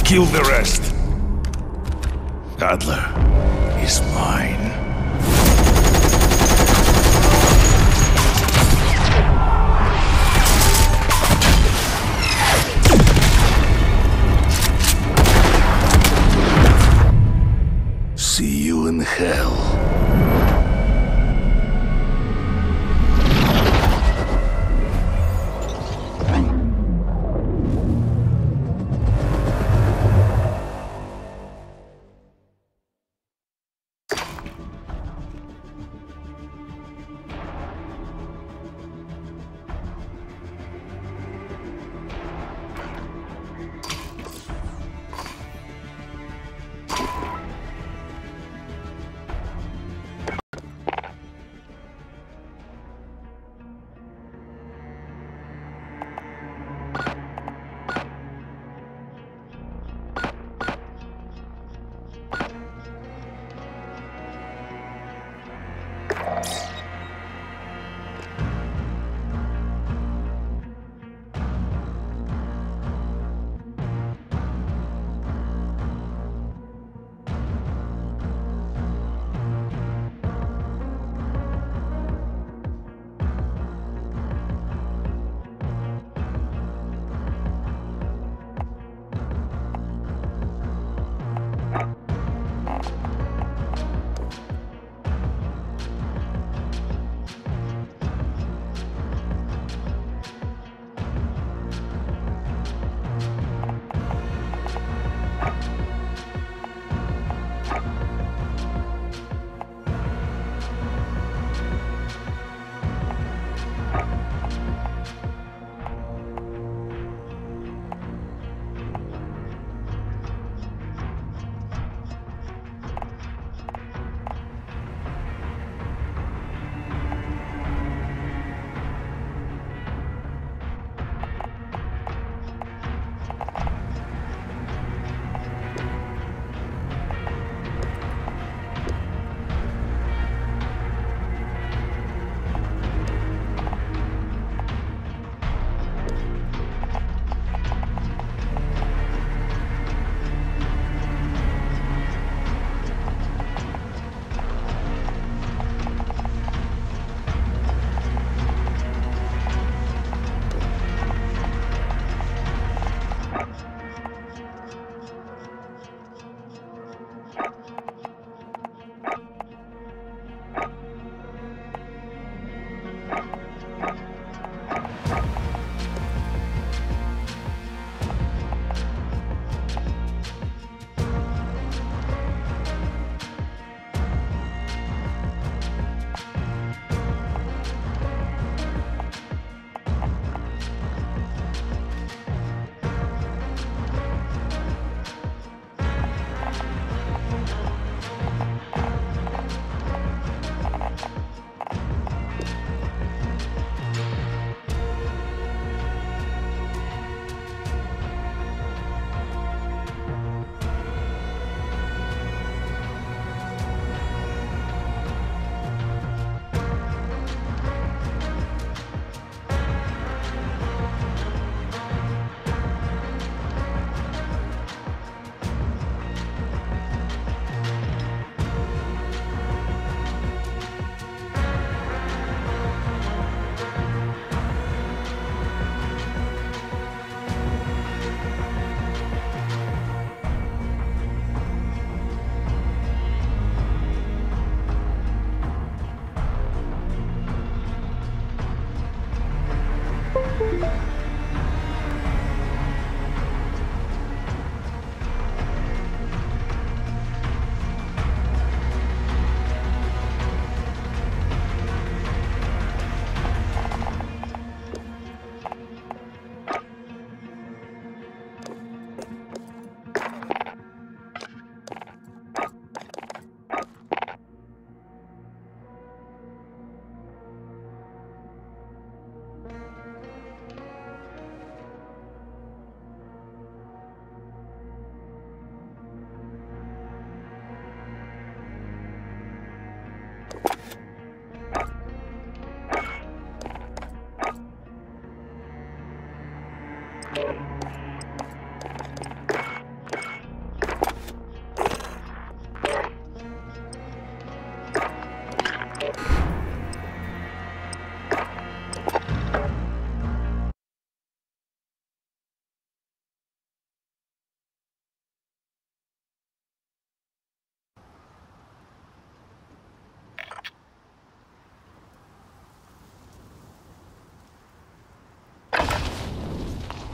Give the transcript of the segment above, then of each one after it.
kill the rest. Adler is mine. See you in hell.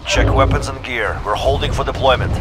Check weapons and gear. We're holding for deployment.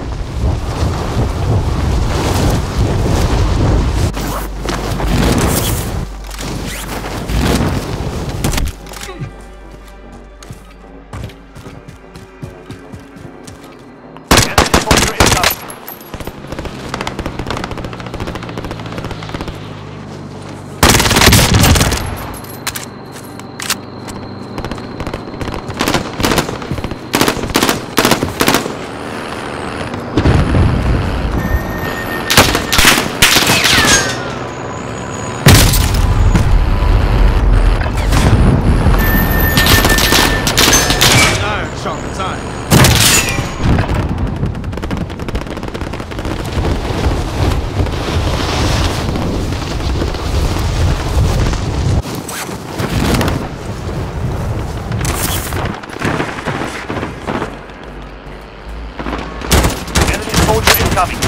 Incoming.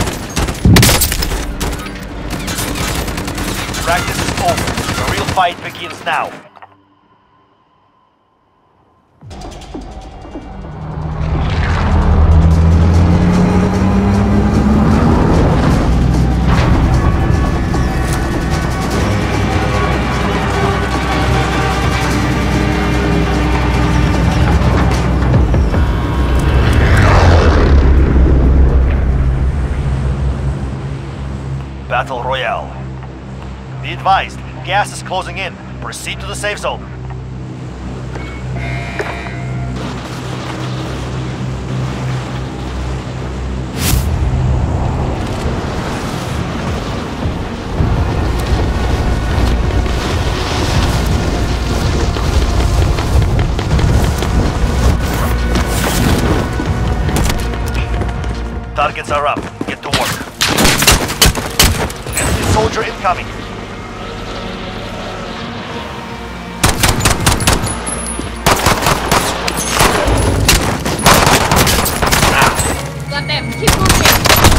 Practice is over. The real fight begins now. Battle Royale. Be advised, gas is closing in. Proceed to the safe zone. Targets are up. Get to work. Enemy soldier incoming. Got them. Keep moving.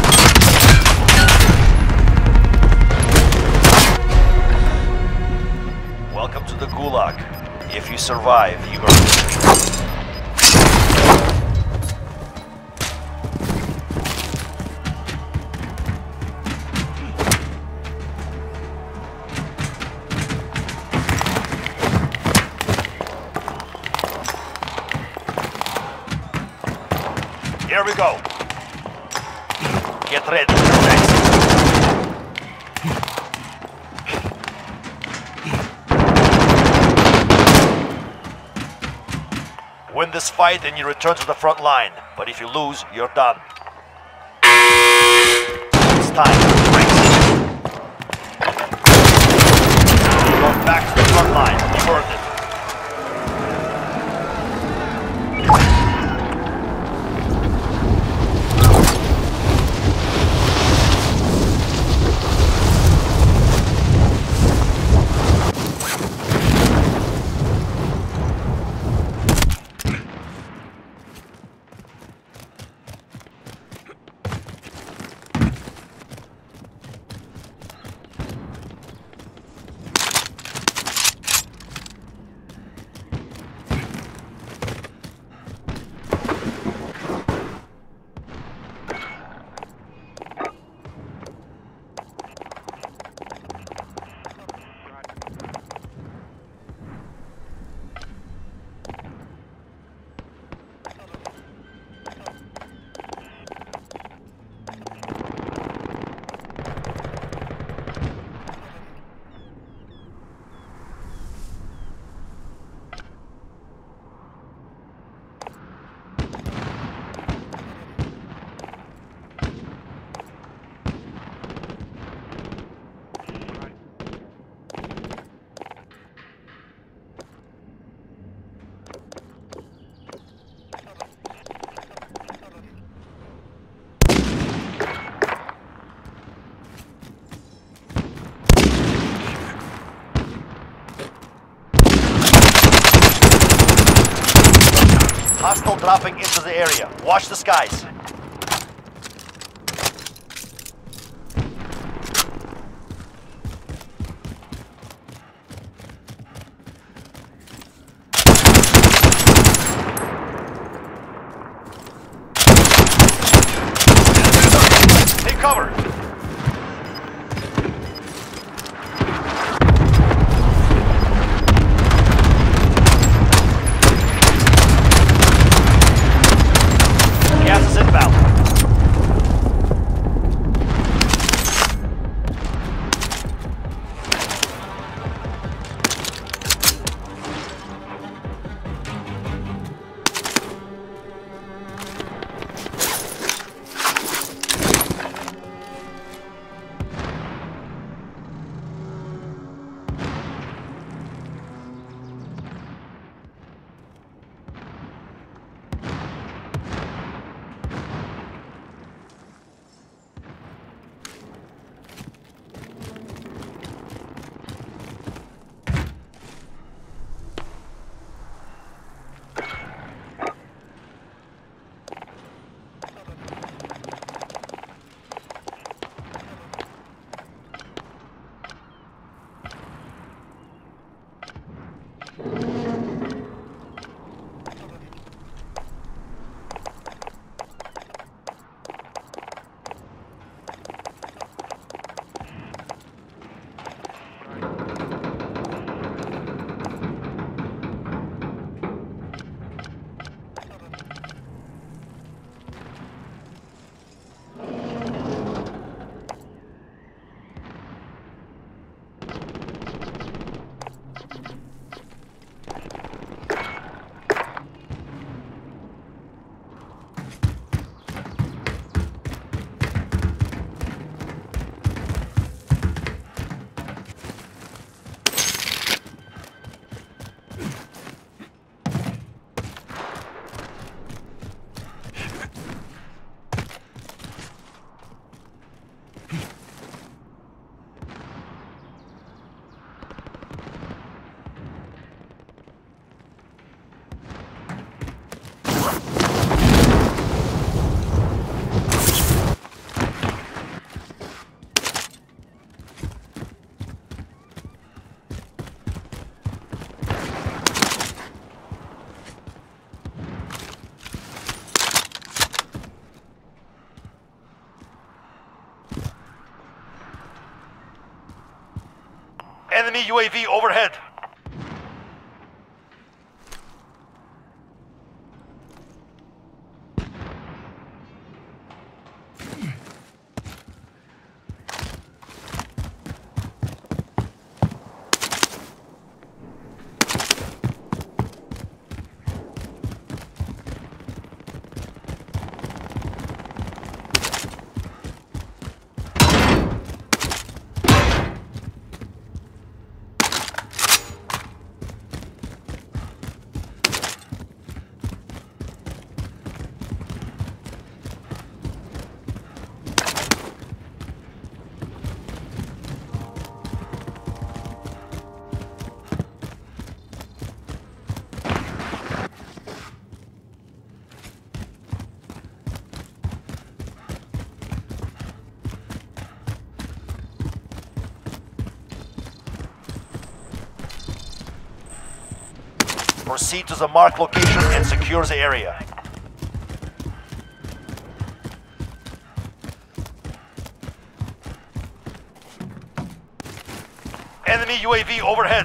Welcome to the Gulag. If you survive, you earn it. Here we go. Get ready. Next. Win this fight and you return to the front line. But if you lose, you're done. It's time. Race. Go back to the front line. You've earned it. Hostile dropping into the area. Watch the skies. cover! Gas is inbound. Enemy UAV overhead. Proceed to the marked location and secure the area. Enemy UAV overhead.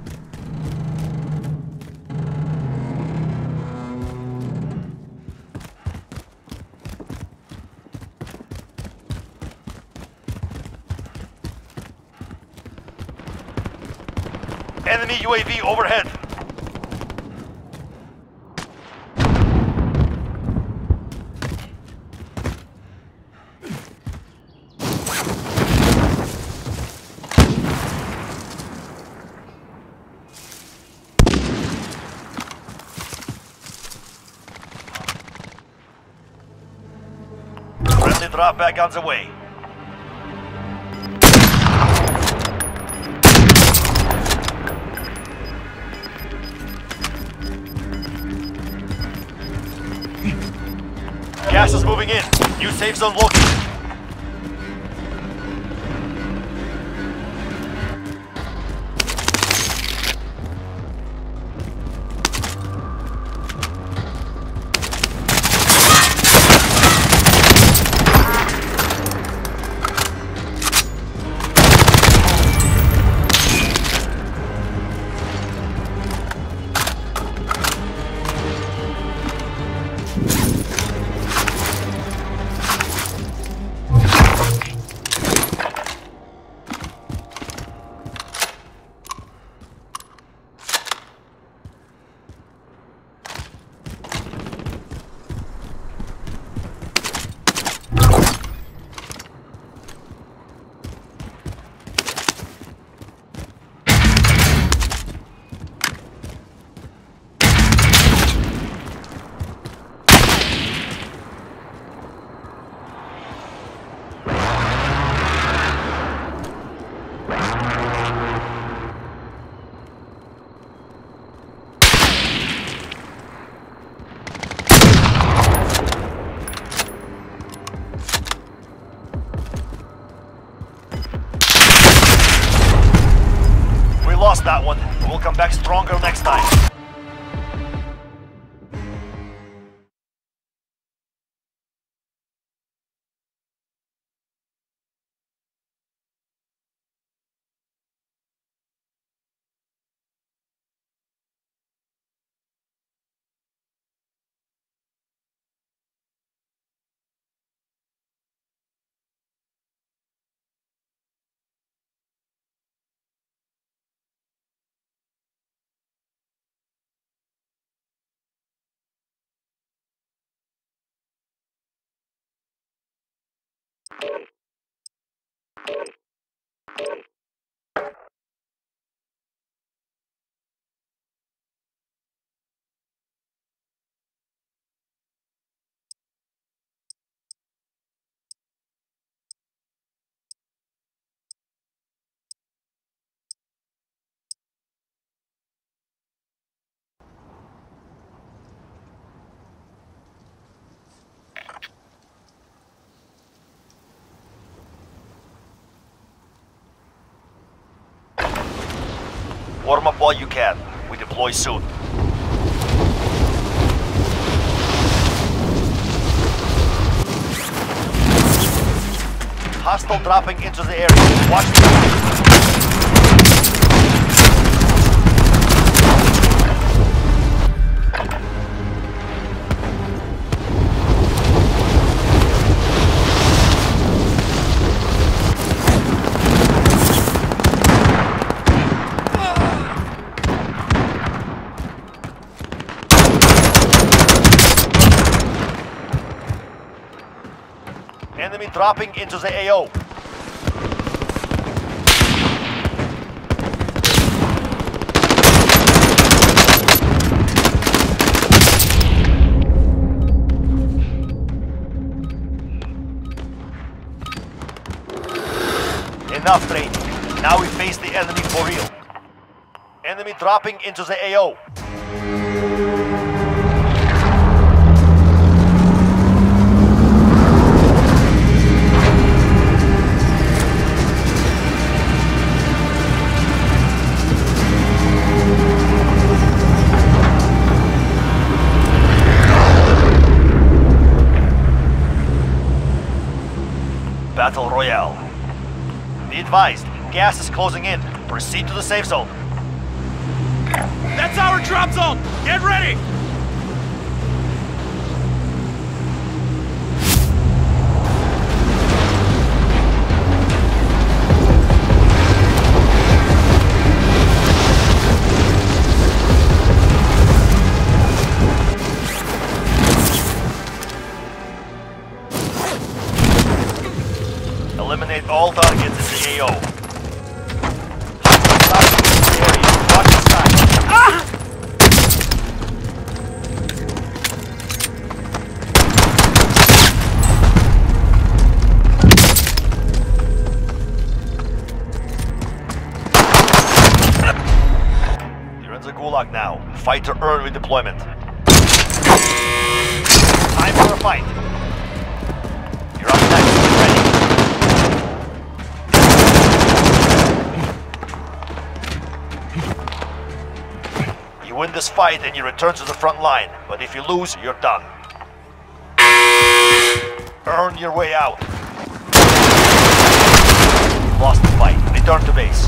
Enemy UAV overhead. Friendly drop back on the way. Gas is moving in. New safe zone located. lost that one, but we'll come back stronger next time. Warm up while you can. We deploy soon. Hostile dropping into the area. Watch the enemy dropping into the AO. Enough training. Now we face the enemy for real. Enemy dropping into the AO. Battle Royale. Be advised, gas is closing in. Proceed to the safe zone. That's our drop zone! Get ready! Eliminate all targets in the AO. Targets in the area. Watch the side. Ah! You're in the gulag now. Fight to earn redeployment. Time for a fight. You're up next. Get ready. You win this fight and you return to the front line, but if you lose, you're done. Earn your way out. Lost the fight. Return to base.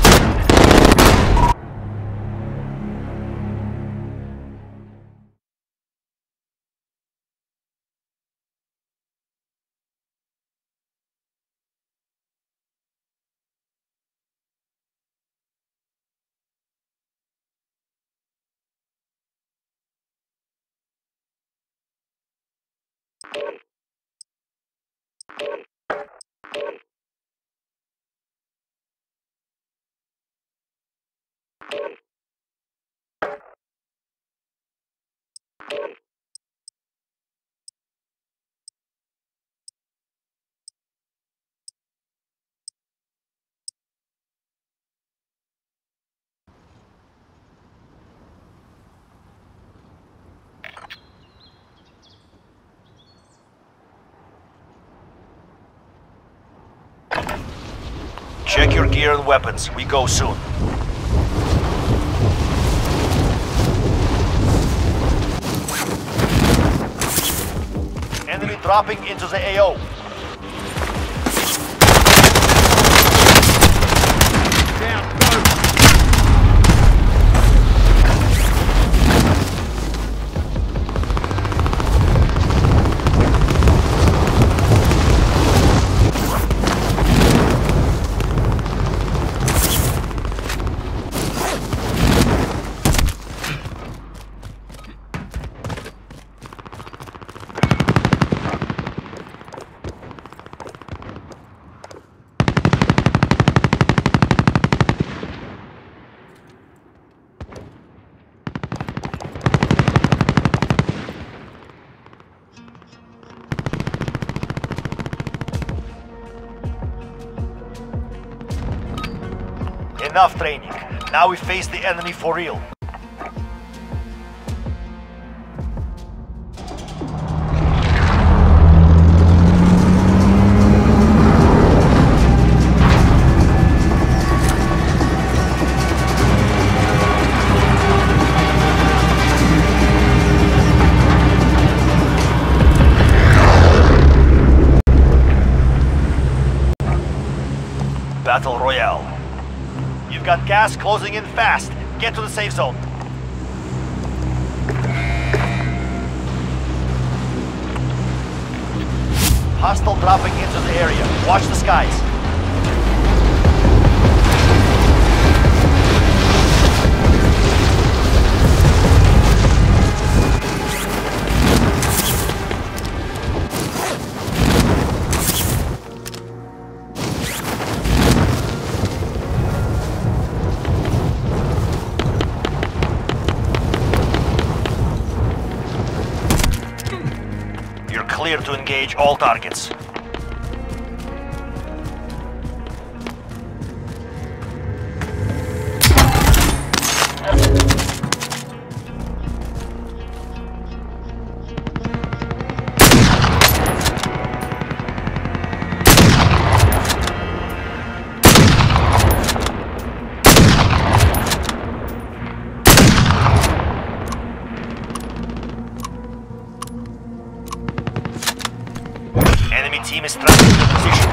Check your gear and weapons. We go soon. dropping into the AO. Down, go! Enough training. Now we face the enemy for real. Battle Royale. You've got gas closing in fast. Get to the safe zone. Hostile dropping into the area. Watch the skies. Clear to engage all targets. Enemy team is trapped in the position.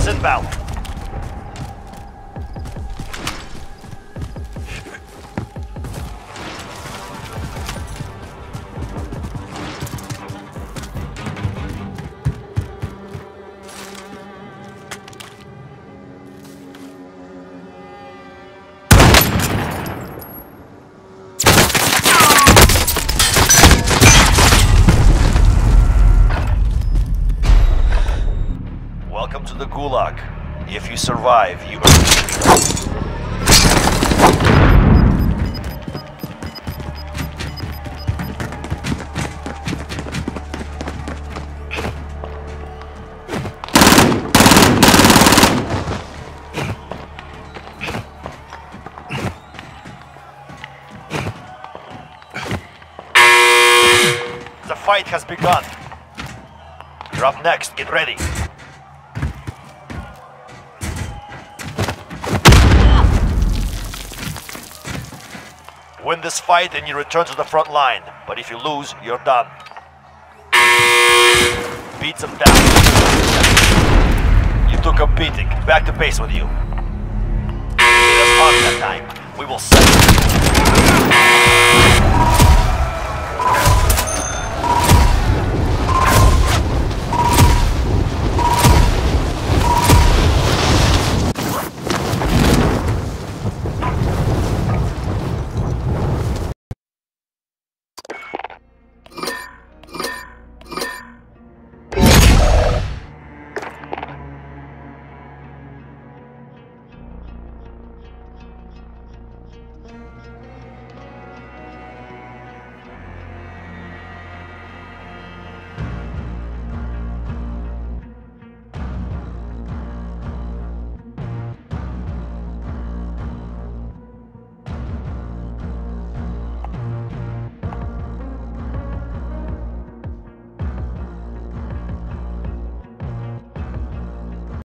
is inbound. Welcome to the Gulag. If you survive, you The fight has begun. You're up next. Get ready. Win this fight and you return to the front line. But if you lose, you're done. Beat them down. You took a beating. Back to base with you. It was fun that time. We will settle.